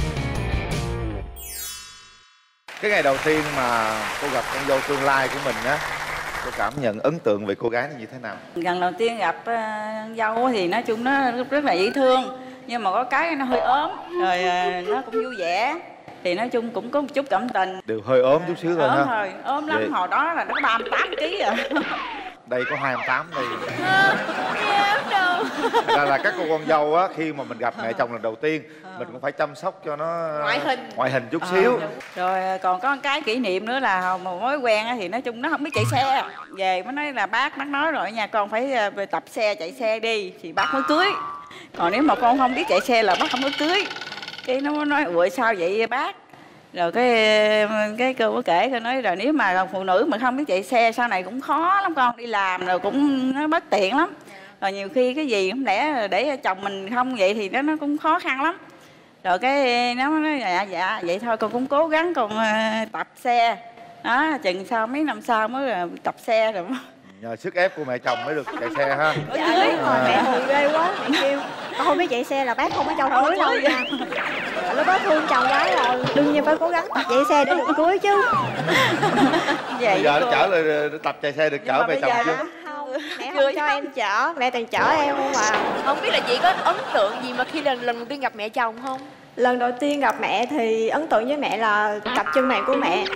Cái ngày đầu tiên mà cô gặp con dâu tương lai của mình á, cô cảm nhận ấn tượng về cô gái này như thế nào? Lần đầu tiên gặp dâu thì nói chung nó rất là dễ thương, nhưng mà có cái nó hơi ốm, rồi nó cũng vui vẻ, thì nói chung cũng có một chút cảm tình. Đều hơi ốm chút xíu thôi ha. Ốm thôi, ốm lắm. Vậy... hồi đó là nó 38 kg à. Đây có 28 đây. Thật ra là các cô con dâu á, khi mà mình gặp mẹ chồng lần đầu tiên, mình cũng phải chăm sóc cho nó ngoại hình chút xíu. Rồi còn có một cái kỷ niệm nữa là một mối quen thì nói chung nó không biết chạy xe, về mới nói là bác nói rồi nha, con phải tập xe chạy xe đi thì bác mới cưới, còn nếu mà con không biết chạy xe là bác không có cưới. Cái nó nói ủa sao vậy bác, rồi cái cô có kể, cô nói là nếu mà phụ nữ mà không biết chạy xe sau này cũng khó lắm con, đi làm rồi cũng nó bất tiện lắm, rồi nhiều khi cái gì không lẽ để chồng mình không vậy thì nó cũng khó khăn lắm. Rồi cái nó nói dạ vậy thôi con cũng cố gắng con tập xe đó, chừng sau mấy năm sau mới tập xe rồi. Nhờ sức ép của mẹ chồng mới được chạy xe ha. Dạ đúng rồi, mẹ hù ghê quá, mẹ kêu con không biết chạy xe là bác không có cho cưới đâu nha. Lúc đó thương chồng quá là đương nhiên phải cố gắng tập chạy xe để được cưới chứ. Bây giờ nó chở lại tập chạy xe được chở mẹ chồng chưa? Mẹ không cho em chở, mẹ toàn chở em không à. Không biết là chị có ấn tượng gì mà khi lần đầu tiên gặp mẹ chồng không? Lần đầu tiên gặp mẹ thì ấn tượng với mẹ là cặp chân mày của mẹ.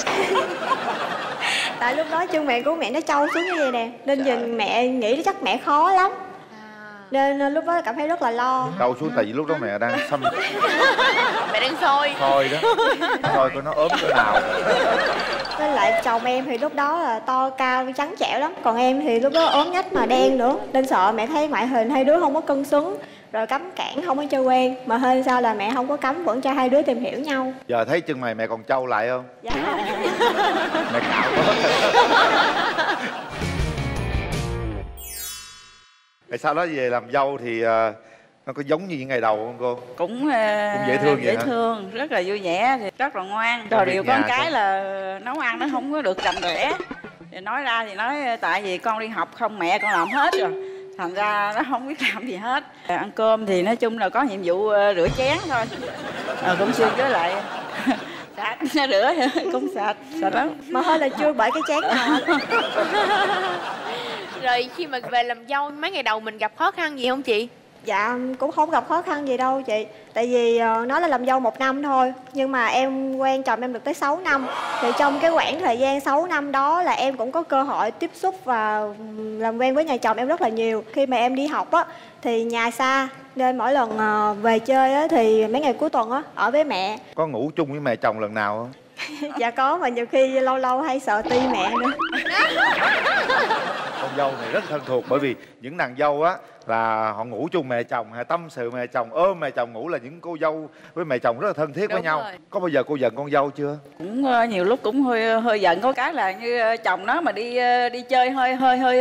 Tại lúc đó chân mày của mẹ nó trâu xuống như vậy nè, nên nhìn mẹ nghĩ chắc mẹ khó lắm, nên lúc đó cảm thấy rất là lo. Trâu xuống tại vì lúc đó mẹ đang xăm. Mẹ đang soi đó, soi coi nó ốm cỡ nào. Với lại chồng em thì lúc đó là to cao trắng trẻo lắm, còn em thì lúc đó ốm nhách mà đen nữa, nên sợ mẹ thấy ngoại hình hai đứa không có cân xứng, rồi cấm cản không có chơi quen, mà hên sao là mẹ không có cấm, vẫn cho hai đứa tìm hiểu nhau. Giờ thấy chân mày mẹ còn trâu lại không? Dạ. Mẹ cạo quá. Rồi sau đó về làm dâu thì Nó có giống như những ngày đầu không cô? Cũng dễ thương vậy dễ hả? thương, rất là vui vẻ, thì rất là ngoan. Rồi điều con cái là nấu ăn nó không có được rành rẽ. Thì nói ra thì nói tại vì con đi học không, mẹ con làm hết rồi, thành ra nó không biết làm gì hết. Ăn cơm thì nói chung là có nhiệm vụ rửa chén thôi. Cũng xuyên với lại sạch, nó rửa cũng sạch lắm. Mà hơi là chưa bởi cái chén nào. Rồi khi mà về làm dâu mấy ngày đầu mình gặp khó khăn gì không chị? Dạ cũng không gặp khó khăn gì đâu chị. Tại vì nó là làm dâu 1 năm thôi. Nhưng mà em quen chồng em được tới 6 năm. Thì trong cái khoảng thời gian 6 năm đó là em cũng có cơ hội tiếp xúc và làm quen với nhà chồng em rất là nhiều. Khi mà em đi học á thì nhà xa, nên mỗi lần về chơi á thì mấy ngày cuối tuần á ở với mẹ. Có ngủ chung với mẹ chồng lần nào không? Dạ có, mà nhiều khi lâu lâu hay sợ ti mẹ nữa. Con dâu này rất thân thuộc, bởi vì những nàng dâu á là họ ngủ chung mẹ chồng, hay tâm sự mẹ chồng, ôm mẹ chồng ngủ, là những cô dâu với mẹ chồng rất là thân thiết với nhau. Có bao giờ cô giận con dâu chưa? Cũng nhiều lúc cũng hơi giận. Có cái là như chồng nó mà đi chơi hơi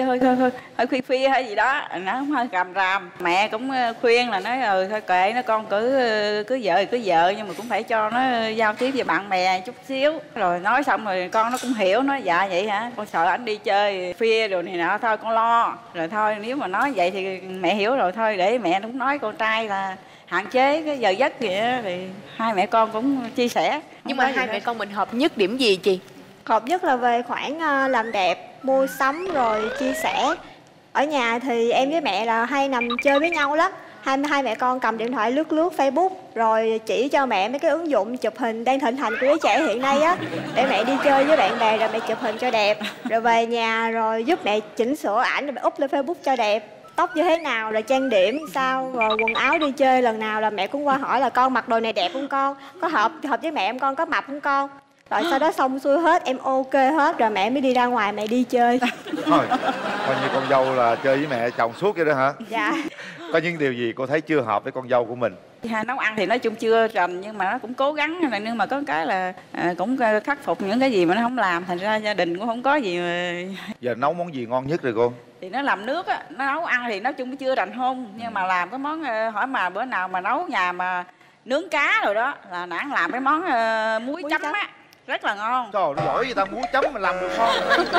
khuya khuya hay gì đó, nó cũng hơi càm ràm. Mẹ cũng khuyên là nói thôi kệ nó, con cứ vợ nhưng mà cũng phải cho nó giao tiếp với bạn bè chút xíu. Rồi nói xong rồi con nó cũng hiểu, nói dạ vậy hả, con sợ anh đi chơi khuya rồi này nọ, thôi con lo. Rồi thôi nếu mà nói vậy thì mẹ hiểu rồi, thôi để mẹ cũng nói con trai là hạn chế cái giờ giấc vậy đó. Thì hai mẹ con cũng chia sẻ. Nhưng mà hai mẹ con mình hợp nhất điểm gì chị? Hợp nhất là về khoản làm đẹp, mua sắm rồi chia sẻ. Ở nhà thì em với mẹ là hay nằm chơi với nhau lắm. Hai mẹ con cầm điện thoại lướt Facebook, rồi chỉ cho mẹ mấy cái ứng dụng chụp hình đang thịnh hành của giới trẻ hiện nay á, để mẹ đi chơi với bạn bè rồi mẹ chụp hình cho đẹp. Rồi về nhà rồi giúp mẹ chỉnh sửa ảnh rồi mẹ up lên Facebook cho đẹp. Tóc như thế nào, rồi trang điểm sao, rồi quần áo đi chơi lần nào là mẹ cũng qua hỏi là con mặc đồ này đẹp không con, có hợp với mẹ em, con có mập không con. Rồi sau đó xong xuôi hết, em ok hết rồi mẹ mới đi ra ngoài mẹ đi chơi. Thôi, coi như con dâu là chơi với mẹ chồng suốt vậy đó hả? Dạ. Có những điều gì cô thấy chưa hợp với con dâu của mình? Nấu ăn thì nói chung chưa rành, nhưng mà nó cũng cố gắng. Nhưng mà có cái là cũng khắc phục những cái gì mà nó không làm, thành ra gia đình cũng không có gì mà... Giờ nấu món gì ngon nhất rồi cô? Thì nó làm nước á, nó nấu ăn thì nói chung chưa rành hôn. Nhưng mà làm cái món, hỏi mà bữa nào mà nấu nhà mà nướng cá rồi đó là nãng làm cái món muối chấm á, rất là ngon. Trời, nó giỏi vậy ta, muối chấm mà làm được ngon.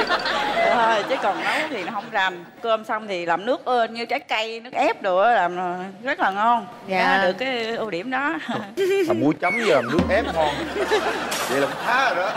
Thôi chứ còn nấu thì nó không rành. Cơm xong thì làm nước như trái cây, nước ép đồ làm rất là ngon. Dạ. Được cái ưu điểm đó. Làm muối chấm với làm nước ép ngon, vậy là cũng khá rồi đó.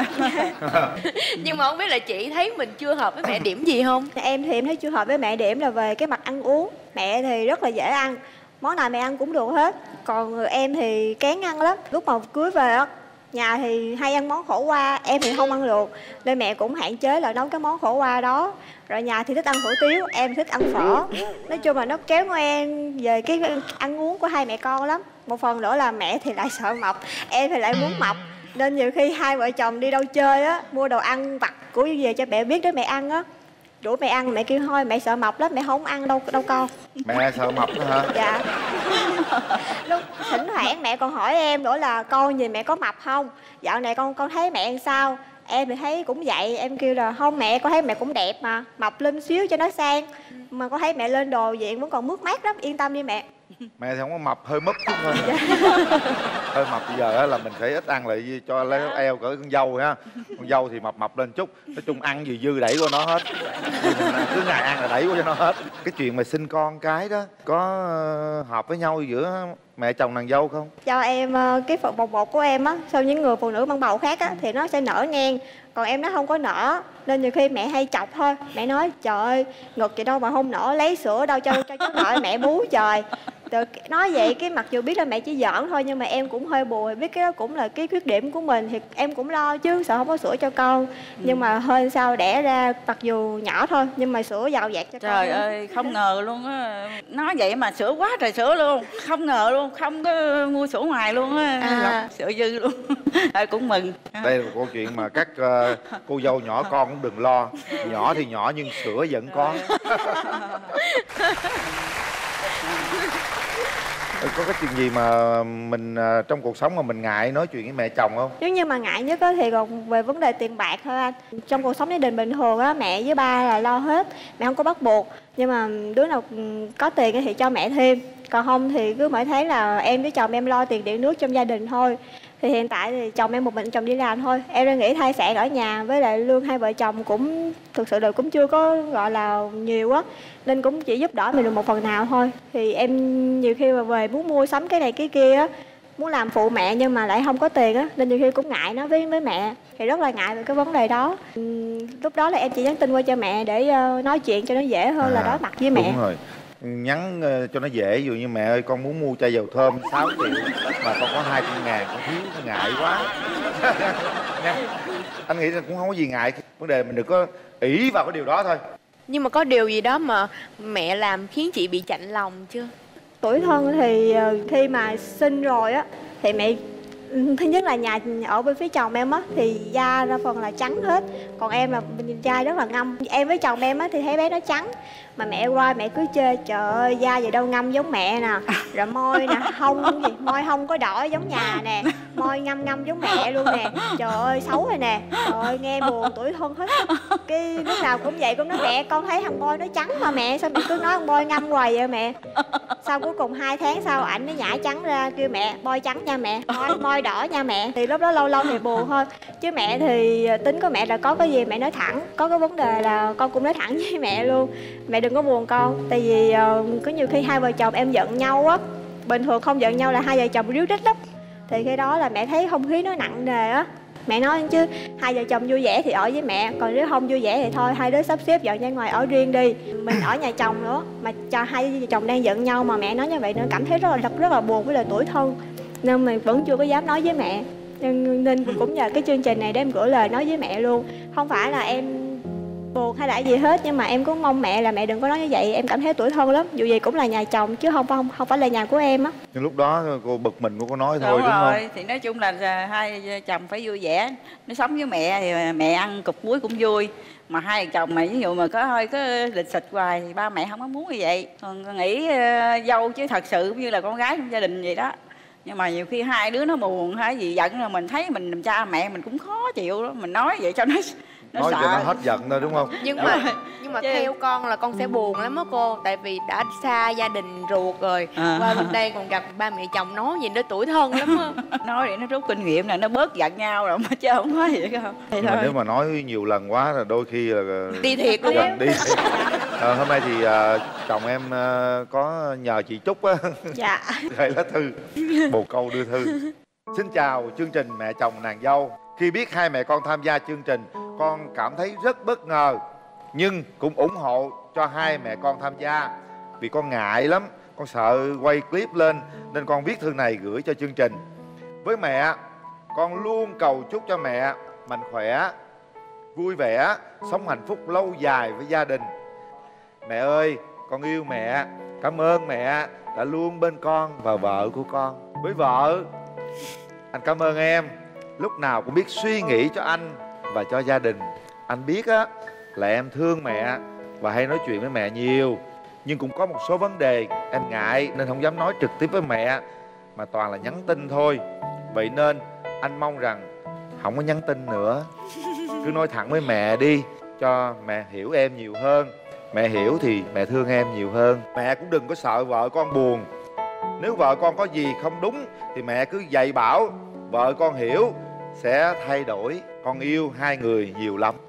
Nhưng mà không biết là chị thấy mình chưa hợp với mẹ điểm gì không? Em thì em thấy chưa hợp với mẹ điểm là về cái mặt ăn uống. Mẹ thì rất là dễ ăn, món nào mẹ ăn cũng được hết. Còn em thì kén ăn lắm. Lúc mà cưới về á, nhà thì hay ăn món khổ qua, em thì không ăn được, nên mẹ cũng hạn chế là nấu cái món khổ qua đó. Rồi nhà thì thích ăn hủ tiếu, em thích ăn phở. Nói chung là nó kéo ngoan về cái ăn uống của hai mẹ con lắm. Một phần nữa là mẹ thì lại sợ mập, em thì lại muốn mập, nên nhiều khi hai vợ chồng đi đâu chơi á, mua đồ ăn vặt của về cho mẹ biết để mẹ ăn á. Rủ mẹ ăn, mẹ kêu thôi mẹ sợ mập lắm, mẹ không ăn đâu con. Mẹ sợ mập đó hả? Dạ. Lúc thỉnh thoảng mẹ còn hỏi em nữa là con gì mẹ có mập không? Dạo này con thấy mẹ làm sao? Em thì thấy cũng vậy, em kêu là không mẹ, con thấy mẹ cũng đẹp mà, mập lên xíu cho nó sang. Mà con thấy mẹ lên đồ diện vẫn còn mướt mát lắm, yên tâm đi mẹ. Mẹ thì không có mập, hơi mấp chút thôi. Hơi mập bây giờ là mình phải ít ăn lại cho lấy eo cỡ con dâu ha. Con dâu thì mập lên chút, nói chung ăn gì dư đẩy qua nó hết. Cứ ngày ăn là đẩy qua cho nó hết. Cái chuyện mà sinh con cái đó có hợp với nhau giữa mẹ chồng nàng dâu không? Cho em cái phần bồng bột của em á, sau những người phụ nữ mang bầu khác á thì nó sẽ nở ngang, còn em nó không có nở, nên nhiều khi mẹ hay chọc thôi. Mẹ nói trời ơi ngực gì đâu mà không nở, lấy sữa đâu cho cháu nội mẹ bú trời. Rồi nói vậy cái mặc dù biết là mẹ chỉ giỡn thôi, nhưng mà em cũng hơi buồn, biết cái đó cũng là cái khuyết điểm của mình thì em cũng lo chứ, sợ không có sữa cho con. Nhưng mà hơn sau đẻ ra mặc dù nhỏ thôi nhưng mà sữa giàu dạt cho con. Trời ơi không ngờ luôn á, nói vậy mà sữa quá trời sữa luôn, không ngờ luôn, không có mua sữa ngoài luôn á, sữa dư luôn. Cũng mừng. Đây là một câu chuyện mà các cô dâu nhỏ con cũng đừng lo, nhỏ thì nhỏ nhưng sữa vẫn có. Có cái chuyện gì mà mình trong cuộc sống mà mình ngại nói chuyện với mẹ chồng không? Nếu như mà ngại nhất thì còn về vấn đề tiền bạc thôi anh. Trong cuộc sống gia đình bình thường á, mẹ với ba là lo hết, mẹ không có bắt buộc. Nhưng mà đứa nào có tiền thì cho mẹ thêm. còn không thì cứ mỗi tháng là em với chồng em lo tiền điện nước trong gia đình thôi. Thì hiện tại thì chồng em một mình chồng đi làm thôi. Em đang nghĩ thai sản ở nhà với lại lương hai vợ chồng cũng thực sự là cũng chưa có gọi là nhiều á, nên cũng chỉ giúp đỡ mình được một phần nào thôi. Thì em nhiều khi mà về muốn mua sắm cái này cái kia á, muốn làm phụ mẹ nhưng mà lại không có tiền á, nên nhiều khi cũng ngại nói với mẹ, thì rất là ngại về cái vấn đề đó. Lúc đó là em chỉ nhắn tin qua cho mẹ để nói chuyện cho nó dễ hơn là đối mặt với mẹ. Đúng rồi, nhắn cho nó dễ. Ví dụ như mẹ ơi con muốn mua chai dầu thơm 6 triệu mà con có 200.000, con thiếu, con ngại quá. Nha. Anh nghĩ là cũng không có gì ngại, vấn đề mình đừng có ỷ vào cái điều đó thôi. Nhưng mà có điều gì đó mà mẹ làm khiến chị bị chạnh lòng chưa? Tuổi thân thì khi mà sinh rồi á thì mẹ thứ nhất là nhà ở bên phía chồng em á thì da đa phần là trắng hết, còn em là da rất là ngâm. Em với chồng em á thì thấy bé nó trắng mà mẹ qua mẹ cứ chê trời ơi da gì đâu ngâm giống mẹ nè, rồi môi nè, hông gì môi hông có đỏ giống nhà nè, môi ngâm giống mẹ luôn nè, trời ơi xấu rồi nè, trời ơi nghe buồn tuổi thân hết. Cái lúc nào cũng vậy, cũng nói mẹ con thấy thằng Boy nó trắng mà mẹ, sao mẹ cứ nói thằng Boy ngâm hoài vậy mẹ. Sau cuối cùng 2 tháng sau ảnh nó nhả trắng ra kêu mẹ Boy trắng nha mẹ, môi đỏ nha mẹ. Thì lúc đó lâu lâu thì buồn thôi, chứ mẹ thì tính của mẹ là có cái gì mẹ nói thẳng, có cái vấn đề là con cũng nói thẳng với mẹ luôn, mẹ đừng có buồn con. Tại vì có nhiều khi hai vợ chồng em giận nhau á, bình thường không giận nhau là hai vợ chồng ríu rít lắm, thì khi đó là mẹ thấy không khí nó nặng nề á, mẹ nói chứ hai vợ chồng vui vẻ thì ở với mẹ, còn nếu không vui vẻ thì thôi hai đứa sắp xếp dọn ra ngoài ở riêng đi, mình ở nhà chồng nữa. Mà cho hai vợ chồng đang giận nhau mà mẹ nói như vậy nữa cảm thấy rất là buồn với lời tuổi thân, nên mình vẫn chưa có dám nói với mẹ. Nên cũng nhờ cái chương trình này để em gửi lời nói với mẹ luôn. Không phải là em buồn hay là gì hết, nhưng mà em cũng mong mẹ là mẹ đừng có nói như vậy, em cảm thấy tủi thân lắm. Dù gì cũng là nhà chồng chứ không phải là nhà của em á. Nhưng lúc đó cô bực mình, cô có nói thôi đúng đúng rồi. không? Thì nói chung là hai vợ chồng phải vui vẻ. Nó sống với mẹ thì mẹ ăn cục muối cũng vui. Mà hai vợ chồng mà ví dụ mà có lịch xịch hoài thì ba mẹ không có muốn như vậy. Còn nghĩ dâu chứ thật sự cũng như là con gái trong gia đình vậy đó. Nhưng mà nhiều khi hai đứa nó buồn hay gì giận là mình thấy mình làm cha mẹ mình cũng khó chịu đó. Mình nói vậy cho nó nói sợ. cho nó hết giận thôi đúng không? Nhưng mà theo con là con sẽ buồn lắm á cô, tại vì đã xa gia đình ruột rồi, qua bên đây còn gặp ba mẹ chồng nói gì nó tủi thân lắm á. Nói để nó rút kinh nghiệm là nó bớt giận nhau rồi mà chứ không có gì không. Mà nếu mà nói nhiều lần quá là đôi khi là đi thiệt luôn á. đi thiệt. Hôm nay thì chồng em có nhờ chị Trúc á. Dạ. Gửi lá thư, bồ câu đưa thư. Xin chào chương trình Mẹ Chồng Nàng Dâu. Khi biết hai mẹ con tham gia chương trình, con cảm thấy rất bất ngờ, nhưng cũng ủng hộ cho hai mẹ con tham gia. Vì con ngại lắm, con sợ quay clip lên, nên con viết thư này gửi cho chương trình. Với mẹ, con luôn cầu chúc cho mẹ mạnh khỏe, vui vẻ, sống hạnh phúc lâu dài với gia đình. Mẹ ơi, con yêu mẹ. Cảm ơn mẹ đã luôn bên con và vợ của con. Với vợ, anh cảm ơn em, lúc nào cũng biết suy nghĩ cho anh và cho gia đình. Anh biết á là em thương mẹ và hay nói chuyện với mẹ nhiều, nhưng cũng có một số vấn đề em ngại nên không dám nói trực tiếp với mẹ, mà toàn là nhắn tin thôi. Vậy nên anh mong rằng không có nhắn tin nữa, cứ nói thẳng với mẹ đi, cho mẹ hiểu em nhiều hơn. Mẹ hiểu thì mẹ thương em nhiều hơn. Mẹ cũng đừng có sợ vợ con buồn. Nếu vợ con có gì không đúng thì mẹ cứ dạy bảo, vợ con hiểu sẽ thay đổi. Con yêu hai người nhiều lắm.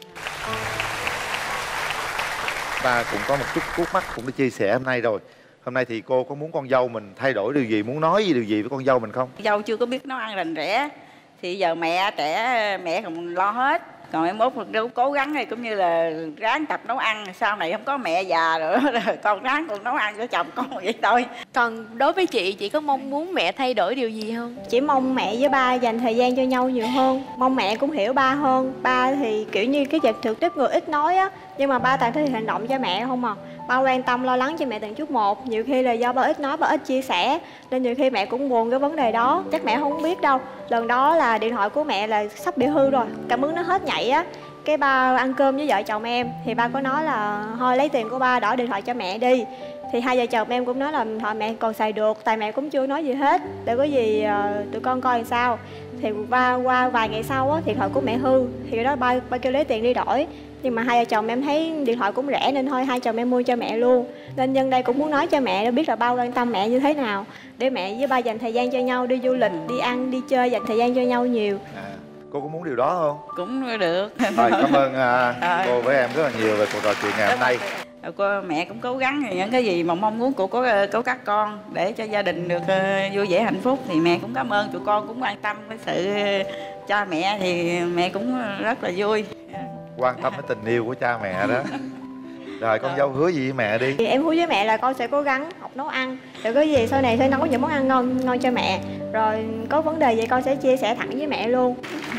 Ta cũng có một chút khúc mắc cũng đã chia sẻ hôm nay rồi. Hôm nay thì cô có muốn con dâu mình thay đổi điều gì, muốn nói điều gì với con dâu mình không? Dâu chưa có biết nấu ăn rành rẽ thì giờ mẹ trẻ mẹ còn lo hết. Còn em mốt cố gắng thì cũng như là ráng tập nấu ăn, sau này không có mẹ già rồi con ráng còn nấu ăn cho chồng con vậy thôi. Còn đối với chị có mong muốn mẹ thay đổi điều gì không? Chỉ mong mẹ với ba dành thời gian cho nhau nhiều hơn, mong mẹ cũng hiểu ba hơn. Ba thì kiểu như cái trực tiếp người ít nói á, nhưng mà ba toàn thể hiện hành động cho mẹ không à. Ba quan tâm lo lắng cho mẹ từng chút một. Nhiều khi là do ba ít nói, ba ít chia sẻ, nên nhiều khi mẹ cũng buồn cái vấn đề đó. Chắc mẹ không biết đâu. Lần đó là điện thoại của mẹ là sắp bị hư rồi, cảm ứng nó hết nhảy á. Cái ba ăn cơm với vợ chồng em thì ba có nói là thôi lấy tiền của ba đổi điện thoại cho mẹ đi. Thì hai vợ chồng em cũng nói là thôi mẹ còn xài được, tại mẹ cũng chưa nói gì hết, để có gì tụi con coi làm sao. Thì qua vài ngày sau á, điện thoại của mẹ hư, thì cái đó ba kêu lấy tiền đi đổi. Nhưng mà hai vợ chồng em thấy điện thoại cũng rẻ nên thôi hai chồng em mua cho mẹ luôn. Nên nhân đây cũng muốn nói cho mẹ để biết là ba quan tâm mẹ như thế nào, để mẹ với ba dành thời gian cho nhau, đi du lịch, đi ăn, đi chơi, dành thời gian cho nhau nhiều. Cô có muốn điều đó không? Cũng được. Rồi, cảm ơn cô với em rất là nhiều về cuộc trò chuyện ngày hôm nay. Cô mẹ cũng cố gắng những cái gì mà mong muốn của các con để cho gia đình được vui vẻ hạnh phúc, thì mẹ cũng cảm ơn tụi con cũng quan tâm với sự cha mẹ, thì mẹ cũng rất là vui. Quan tâm đến tình yêu của cha mẹ đó. Rồi con dâu hứa gì với mẹ đi? Thì em hứa với mẹ là con sẽ cố gắng học nấu ăn, rồi có gì sau này sẽ nấu những món ăn ngon cho mẹ, rồi có vấn đề gì con sẽ chia sẻ thẳng với mẹ luôn.